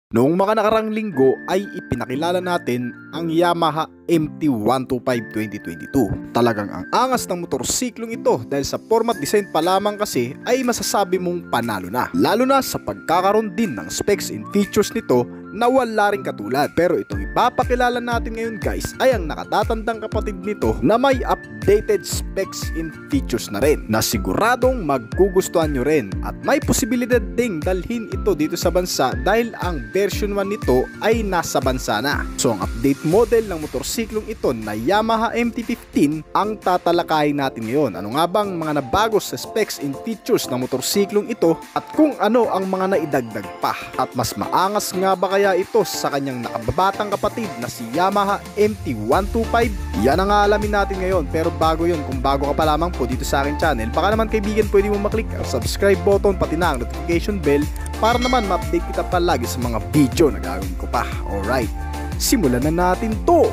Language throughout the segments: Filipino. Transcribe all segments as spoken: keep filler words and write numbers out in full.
Noong mga nakarang linggo ay ipinakilala natin ang Yamaha M T one twenty-five twenty twenty-two. Talagang ang angas ng motorsiklong ito dahil sa format design pa lamang kasi ay masasabi mong panalo na. Lalo na sa pagkakaroon din ng specs and features nito na wala ring katulad. Pero itong ipapakilala natin ngayon guys ay ang nakatatandang kapatid nito na may updated specs and features na rin na siguradong maggugustuhan nyo rin at may posibilidad ding dalhin ito dito sa bansa dahil ang version one nito ay nasa bansa na. So ang update model ng motorsiklong ito na Yamaha M T fifteen ang tatalakayin natin ngayon. Ano nga bang mga nabago sa specs and features ng motorsiklong ito at kung ano ang mga naidagdag pa. At mas maangas nga ba kaya ito sa kanyang nakababatang kapatid na si Yamaha M T one twenty-five? Yan ang alamin natin ngayon. Pero bago yun, kung bago ka pa lamang po dito sa akin channel, baka naman kaibigan pwede mo maklik ang subscribe button pati na ang notification bell para naman ma-update kita palagi sa mga video na gagawin ko pa. Alright, simulan na natin to!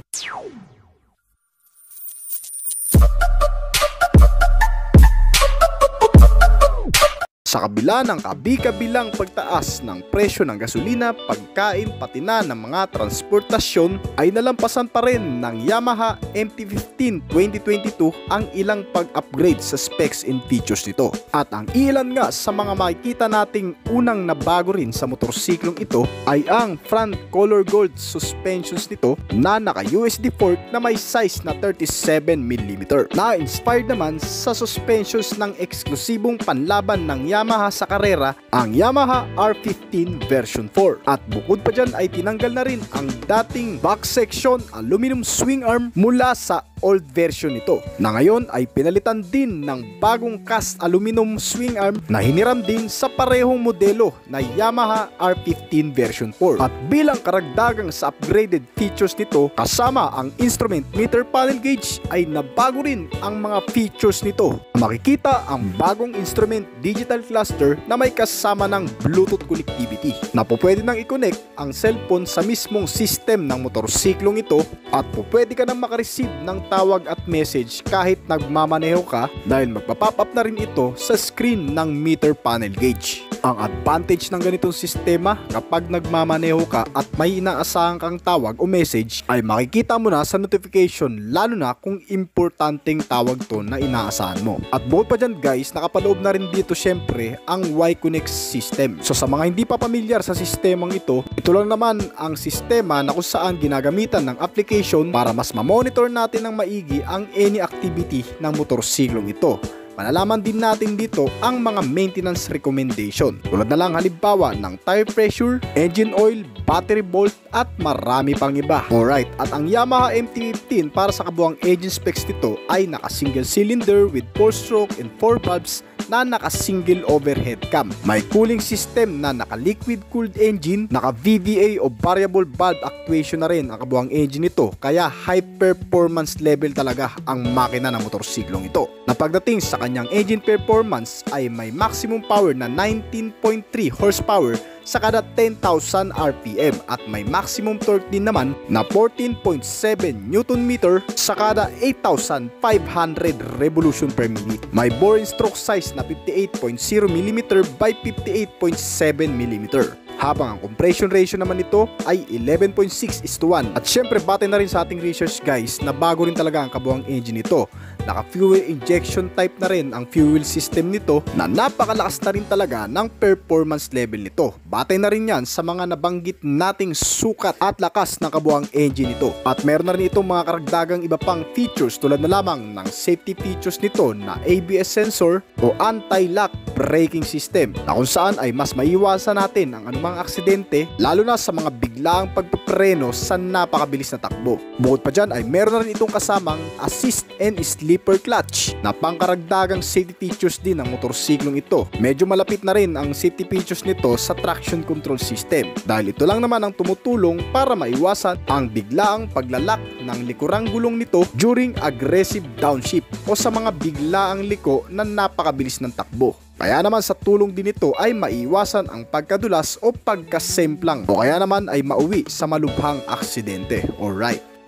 Sa kabila ng kabi-kabilang pagtaas ng presyo ng gasolina, pagkain, pati na ng mga transportasyon, ay nalampasan pa rin ng Yamaha M T fifteen twenty twenty-two ang ilang pag-upgrade sa specs and features nito. At ang ilan nga sa mga makikita nating unang nabago rin sa motorsiklong ito ay ang front color gold suspensions nito na naka-U S D fork na may size na thirty-seven millimeter. Na-inspired naman sa suspensions ng eksklusibong panlaban ng Yamaha Yamaha sa karera, ang Yamaha R fifteen version four. At bukod pa dyan ay tinanggal na rin ang dating box section aluminum swing arm mula sa old version nito, na ngayon ay pinalitan din ng bagong cast aluminum swing arm na hiniram din sa parehong modelo na Yamaha R fifteen version four. At bilang karagdagang sa upgraded features nito, kasama ang instrument meter panel gauge, ay nabago rin ang mga features nito. Makikita ang bagong instrument digital cluster na may kasama ng Bluetooth connectivity na po pwede nang i-connect ang cellphone sa mismong system ng motorsiklong ito at po pwede ka nang makareceive ng tawag at message kahit nagmamaneho ka dahil magpa-pop up na rin ito sa screen ng meter panel gauge. Ang advantage ng ganitong sistema, kapag nagmamaneho ka at may inaasahan kang tawag o message, ay makikita mo na sa notification, lalo na kung importanteng tawag to na inaasahan mo. At bukod pa dyan guys, nakapaloob na rin dito syempre ang Y-Connect system. So sa mga hindi pa pamilyar sa sistemang ito, ito lang naman ang sistema na kung saan ginagamitan ng application para mas ma-monitor natin ng maigi ang any activity ng motorsiklong ito. Malalaman din natin dito ang mga maintenance recommendation tulad na lang halimbawa ng tire pressure, engine oil, battery bolt at marami pang iba. Alright, at ang Yamaha M T fifteen para sa kabuang engine specs nito ay naka single cylinder with four stroke and four valves na naka single overhead cam. May cooling system na naka liquid cooled engine, naka V V A o variable valve actuation na rin ang kabuang engine nito, kaya high performance level talaga ang makina ng motorsiklong ito. Na pagdating sa kanyang engine performance ay may maximum power na nineteen point three horsepower sa kada ten thousand R P M at may maximum torque din naman na fourteen point seven newton meter sa kada eight thousand five hundred revolution per minute. May bore and stroke size na fifty-eight point zero millimeter by fifty-eight point seven millimeter. Habang ang compression ratio naman nito ay eleven point six is to one. At syempre batay na rin sa ating research guys na bago rin talaga ang kabuang engine nito. Naka fuel injection type na rin ang fuel system nito na napakalakas na rin talaga ng performance level nito. Batay na rin yan sa mga nabanggit nating sukat at lakas ng kabuang engine nito. At meron na rin itong mga karagdagang iba pang features tulad na lamang ng safety features nito na A B S sensor o anti-lock braking system na kung saan ay mas maiwasan natin ang anumang aksidente lalo na sa mga biglaang pagpapreno sa napakabilis na takbo. Bukod pa dyan ay meron na rin itong kasamang assist and sleeper clutch na pangkaragdagang safety features din ng motorsiklong ito. Medyo malapit na rin ang safety features nito sa traction control system dahil ito lang naman ang tumutulong para maiwasan ang biglaang paglalak ng likurang gulong nito during aggressive downshift o sa mga biglaang liko na napakabilis ng takbo. Kaya naman sa tulong din ito ay maiwasan ang pagkadulas o pagkasemplang o kaya naman ay mauwi sa malubhang aksidente. Alright.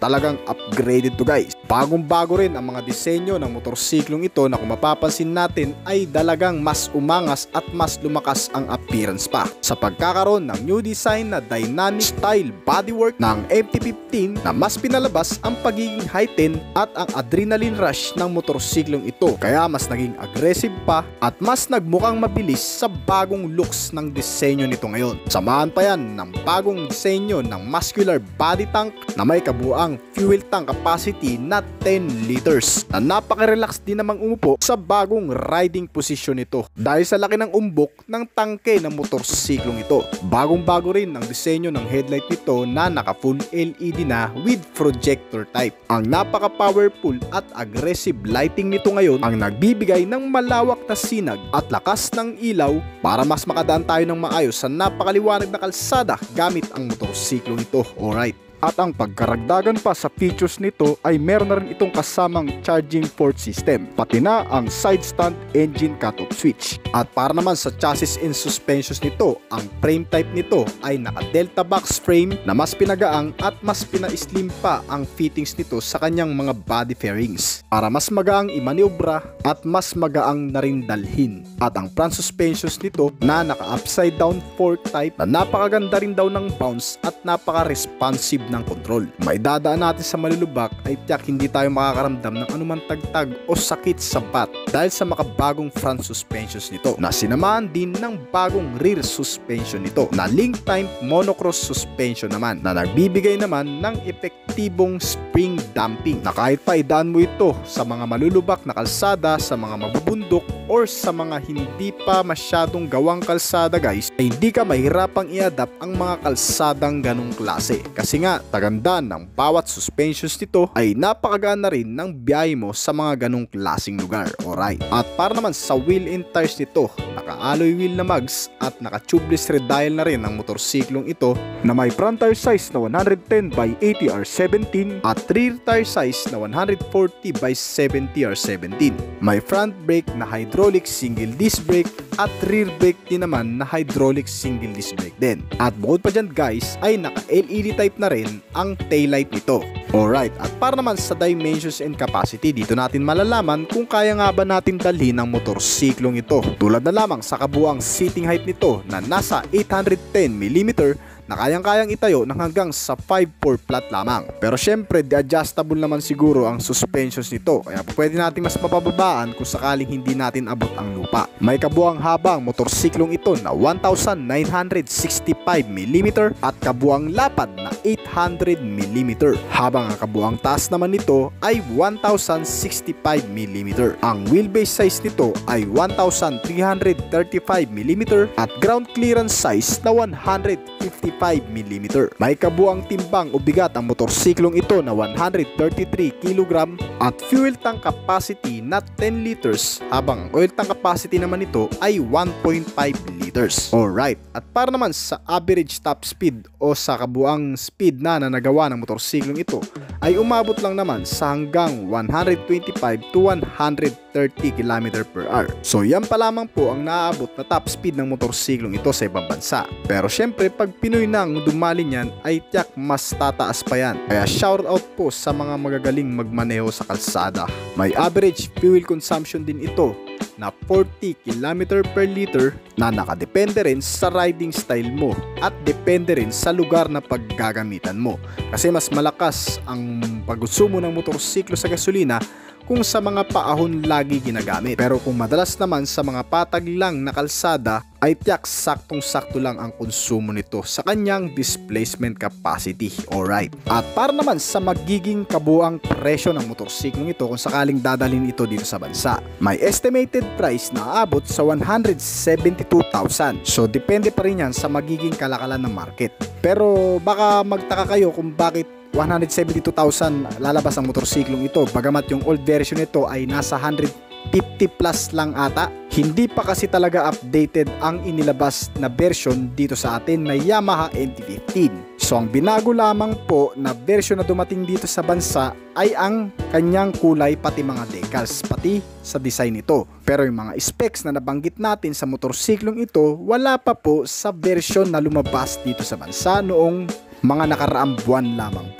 talagang upgraded to guys. Bagong bago rin ang mga disenyo ng motorsiklong ito na kung mapapansin natin ay dalagang mas umangas at mas lumakas ang appearance pa. Sa pagkakaroon ng new design na dynamic style bodywork ng M T fifteen na mas pinalabas ang pagiging heightened at ang adrenaline rush ng motorsiklong ito. Kaya mas naging aggressive pa at mas nagmukhang mabilis sa bagong looks ng disenyo nito ngayon. Samahan pa yan ng bagong disenyo ng muscular body tank na may kabuang fuel tank capacity na ten liters na napaka-relax din namang umupo sa bagong riding position nito dahil sa laki ng umbok ng tangke ng motorsiklong ito. Bagong bago rin ang disenyo ng headlight nito na naka full L E D na with projector type. Ang napaka-powerful at aggressive lighting nito ngayon ang nagbibigay ng malawak na sinag at lakas ng ilaw para mas makadaan tayo ng maayos sa napakaliwanag na kalsada gamit ang motorsiklong ito. Alright. At ang pagkaragdagan pa sa features nito ay meron na rin itong kasamang charging port system, pati na ang side stand engine cutoff switch. At para naman sa chassis and suspensions nito, ang frame type nito ay naka delta box frame na mas pinagaang at mas pina-slim pa ang fittings nito sa kanyang mga body fairings para mas magaang imaniobra at mas magaang na rin dalhin. At ang front suspensions nito na naka upside down fork type na napakaganda rin daw ng bounce at napaka-responsive ng control. Maidadaan natin sa malulubak ay tiyak hindi tayo makakaramdam ng anumang tagtag o sakit sa bat dahil sa makabagong front suspensions nito na sinamahan din ng bagong rear suspension nito na link time monocross suspension naman na nagbibigay naman ng epektibong spring damping na kahit pa idaan mo ito sa mga malulubak na kalsada, sa mga mabubundok or sa mga hindi pa masyadong gawang kalsada guys ay hindi ka mahirapang i-adapt ang mga kalsadang ganong klase kasi nga taganda ng bawat suspensions nito ay napakagana rin ng biyahe mo sa mga ganong klaseng lugar. Alright. At para naman sa wheel and tires nito, naka-alloy wheel na mags at naka-tubeless red dial na rin ang motorsiklong ito na may front tire size na one ten by eighty R seventeen at rear tire size na one forty by seventy R seventeen. May front brake na hydraulic single disc brake at rear brake din naman na hydraulic single disc brake din. At bukod pa dyan guys ay naka-L E D type na rin ang taillight nito. Alright, at para naman sa dimensions and capacity, dito natin malalaman kung kaya nga ba natin dalhin ang motorsiklong ito. Tulad na lamang sa kabuang seating height nito na nasa eight ten millimeters na kayang-kayang itayo ng hanggang sa five four flat lamang. Pero syempre, di-adjustable naman siguro ang suspensions nito kaya pwede natin mas mapababaan kung sakaling hindi natin abot ang lupa. May kabuang habang motorsiklong ito na one thousand nine hundred sixty-five millimeters at kabuang lapad na eight hundred millimeters. Habang ang kabuang taas naman nito ay one thousand sixty-five millimeters. Ang wheelbase size nito ay one thousand three hundred thirty-five millimeters at ground clearance size na one hundred fifty-five millimeters. May kabuang timbang o bigat ang motorsiklong ito na one hundred thirty-three kilograms at fuel tank capacity na ten liters habang ang oil tank capacity naman nito ay one point five liters. Alright, at para naman sa average top speed o sa kabuang speed na na nagawa ng motorsiklong ito ay umabot lang naman sa hanggang one hundred twenty-five to one hundred thirty kilometers per hour. So yan pa lamang po ang naaabot na top speed ng motorsiklong ito sa ibang bansa. Pero syempre pag Pinoy nang dumali niyan ay tiyak mas tataas pa yan. Kaya shout out po sa mga magagaling magmaneho sa kalsada. May average fuel consumption din ito na forty kilometers per liter na nakadepende rin sa riding style mo at depende rin sa lugar na paggagamitan mo. Kasi mas malakas ang pagkonsumo ng motorsiklo sa gasolina kung sa mga paahon lagi ginagamit. Pero kung madalas naman sa mga patag lang na kalsada ay tiyak saktong-sakto lang ang konsumo nito sa kanyang displacement capacity. Alright. At para naman sa magiging kabuang presyo ng motorsiklong ito kung sakaling dadalhin ito dito sa bansa, may estimated price na aabot sa one hundred seventy-two thousand. So depende pa rin yan sa magiging kalakalan ng market. Pero baka magtaka kayo kung bakit one hundred seventy-two thousand lalabas ang motorsiklong ito bagamat yung old version nito ay nasa one hundred fifty plus lang ata. Hindi pa kasi talaga updated ang inilabas na version dito sa atin na Yamaha M T fifteen. So ang binago lamang po na version na dumating dito sa bansa ay ang kanyang kulay pati mga decals pati sa design nito. Pero yung mga specs na nabanggit natin sa motorsiklong ito wala pa po sa version na lumabas dito sa bansa noong mga nakaraang buwan lamang po.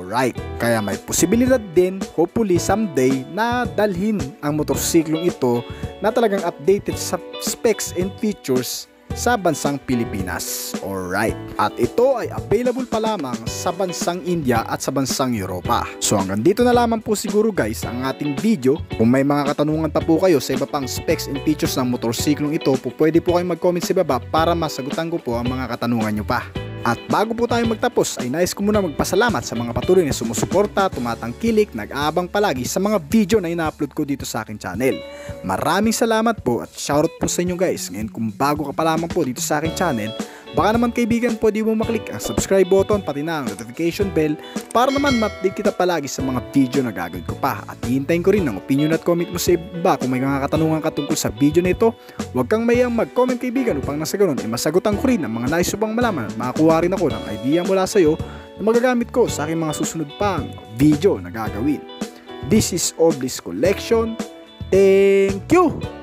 Alright, kaya may posibilidad din hopefully someday na dalhin ang motorsiklong ito na talagang updated sa specs and features sa bansang Pilipinas. Alright, at ito ay available pa lamang sa bansang India at sa bansang Europa. So hanggang dito na lamang po siguro guys ang ating video. Kung may mga katanungan pa po kayo sa iba pang specs and features ng motorsiklong ito, po pwede po kayong mag-comment sa baba para masagutan ko po ang mga katanungan nyo pa. At bago po tayo magtapos ay nais ko muna magpasalamat sa mga patuloy na sumusuporta, tumatangkilik, nag-aabang palagi sa mga video na ina-upload ko dito sa aking channel. Maraming salamat po at shoutout po sa inyo guys. Ngayon kung bago ka pa lamang po dito sa aking channel, baka naman kaibigan pwede mo maklik ang subscribe button pati na ang notification bell para naman ma-update kita palagi sa mga video na gagawin ko pa. At hihintayin ko rin ang opinion at comment mo sa iba kung may mga katanungan ka tungkol sa video na ito. Huwag kang mayang mag-comment kaibigan upang nasa ganun ay masagutan ko rin ang mga nais upang malaman at makakuha rin ako ng idea mula sa iyo na magagamit ko sa aking mga susunod pang video na gagawin. This is Oblis Collection. Thank you!